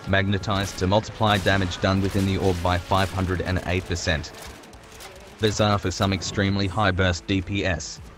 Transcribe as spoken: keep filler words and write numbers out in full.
magnetized to multiply damage done within the orb by five hundred eight percent. Bizarre for some extremely high burst D P S.